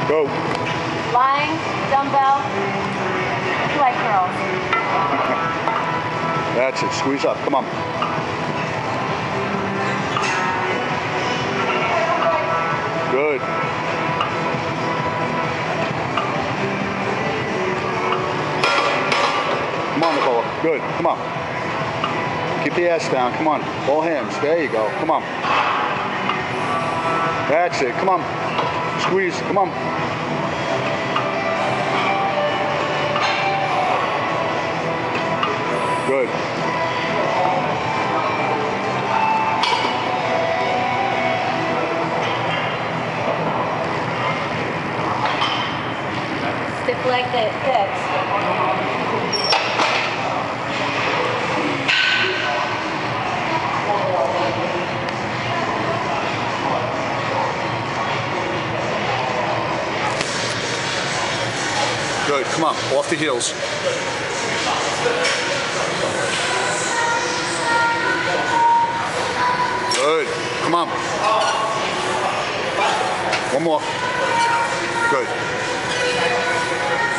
Go. Lying, dumbbell, leg curls. That's it. Squeeze up. Come on. Good. Come on, Nicola. Good. Come on. Keep the ass down. Come on. All hands. There you go. Come on. That's it. Come on. Squeeze. Come on. Good. Stiff leg dips. Good. Come on. Off the heels. Good. Come on. One more. Good.